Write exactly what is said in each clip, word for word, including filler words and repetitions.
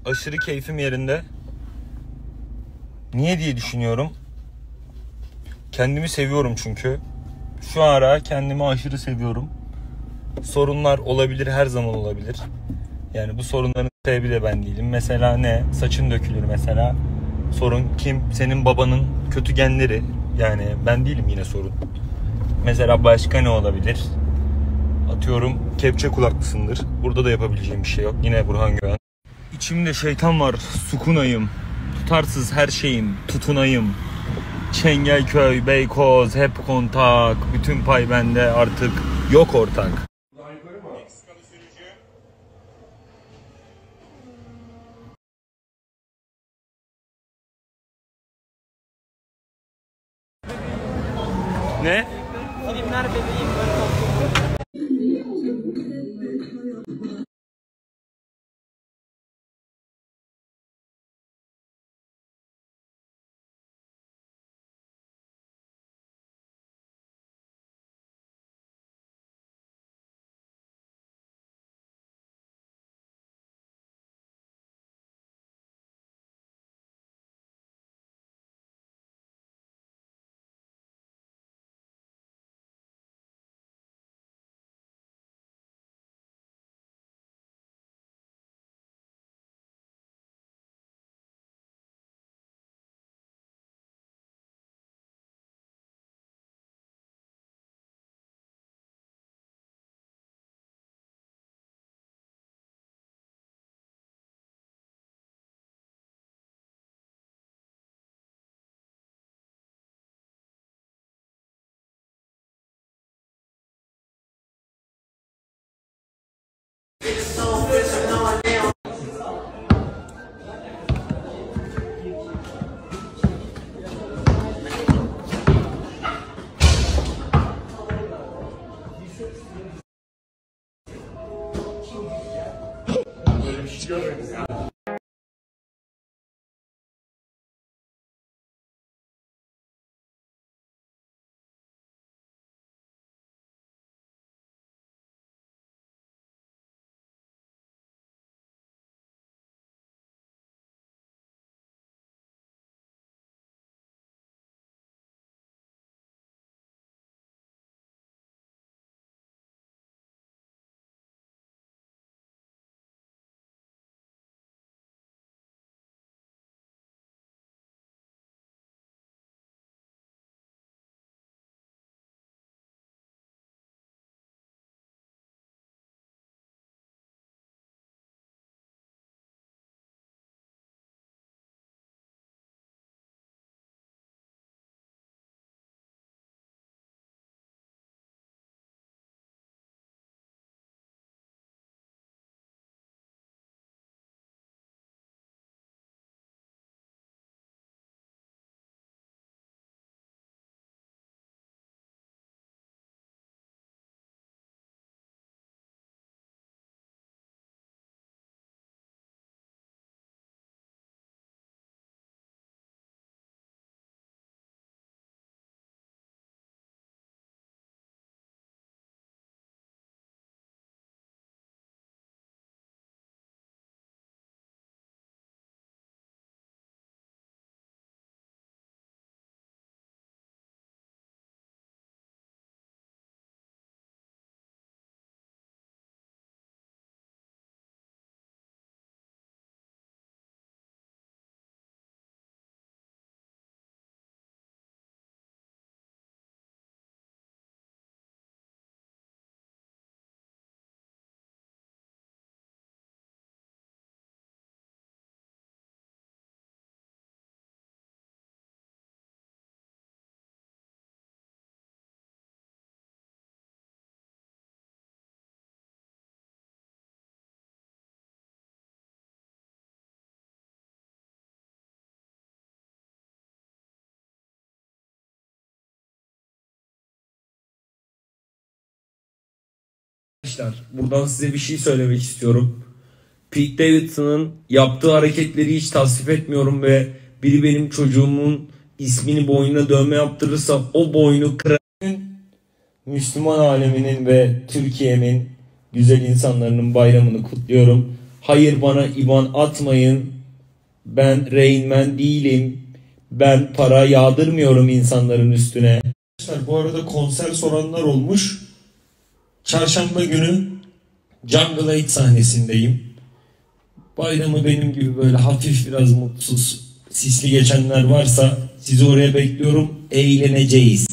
aşırı keyfim yerinde. Niye diye düşünüyorum. Kendimi seviyorum çünkü. Şu ara kendimi aşırı seviyorum. Sorunlar olabilir, her zaman olabilir. Yani bu sorunların sebebi de ben değilim. Mesela ne? Saçın dökülür mesela. Sorun kim? Senin babanın kötü genleri. Yani ben değilim yine sorun. Mesela başka ne olabilir? Atıyorum kepçe kulaklısındır. Burada da yapabileceğim bir şey yok. Yine Burhan Güven. İçimde şeytan var. Sukunayım. Tutarsız her şeyim. Tutunayım. Çengelköy, Beykoz, hep kontak. Bütün pay bende artık yok ortak. Ne? Filmler bebeğim böyle Böyle bir şey görmedim ya. Arkadaşlar buradan size bir şey söylemek istiyorum. Pete Davidson'ın yaptığı hareketleri hiç tasvip etmiyorum ve biri benim çocuğumun ismini boynuna dövme yaptırırsa o boynu kırarım. Müslüman aleminin ve Türkiye'nin güzel insanların bayramını kutluyorum. Hayır, bana İban atmayın. Ben Rain Man değilim. Ben para yağdırmıyorum insanların üstüne. Bu arada konser soranlar olmuş. Çarşamba günü Jungle Eight sahnesindeyim. Bayramı benim gibi böyle hafif biraz mutsuz, sisli geçenler varsa sizi oraya bekliyorum. Eğleneceğiz.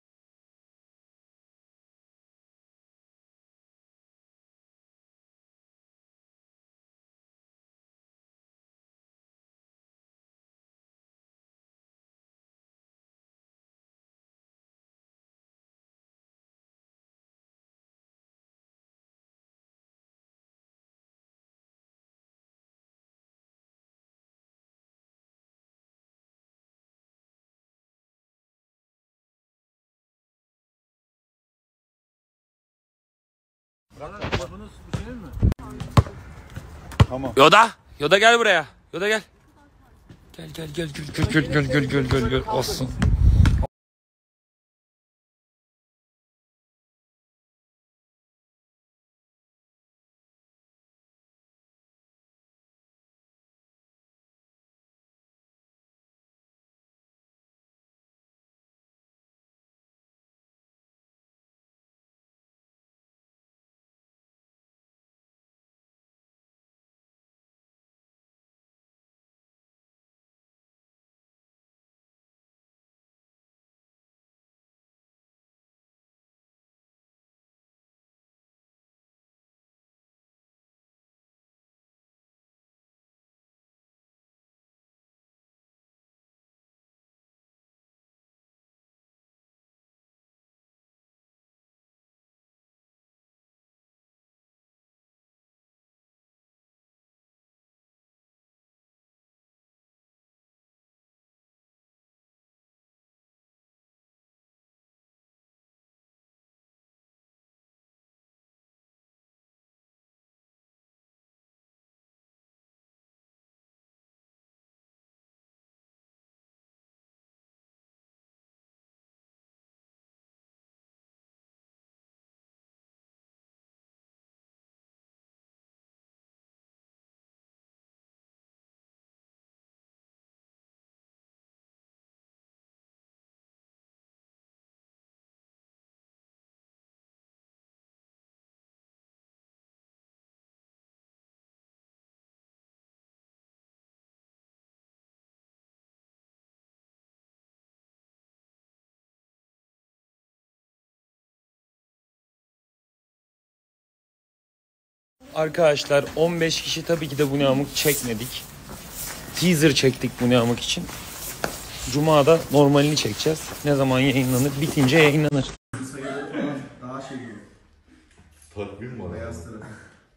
Yoda, Yoda gel buraya. Yoda gel. Gel gel gel gel gel gel gel gel gel gel olsun. Arkadaşlar on beş kişi tabii ki de bu yamuk çekmedik. Teaser çektik bu yamuk için. Cuma'da normalini çekeceğiz. Ne zaman yayınlanır? Bitince yayınlanır. Daha şey gibi. Takvim var. Beyaz tarafı.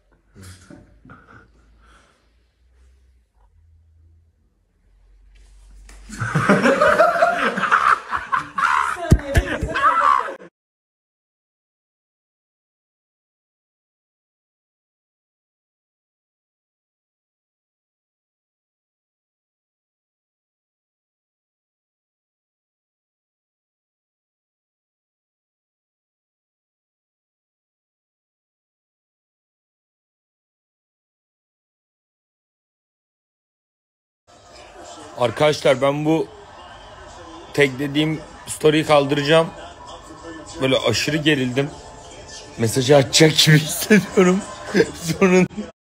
Arkadaşlar ben bu tek dediğim story'yi kaldıracağım. Böyle aşırı gerildim. Mesajı açacak gibi hissediyorum. Sorun.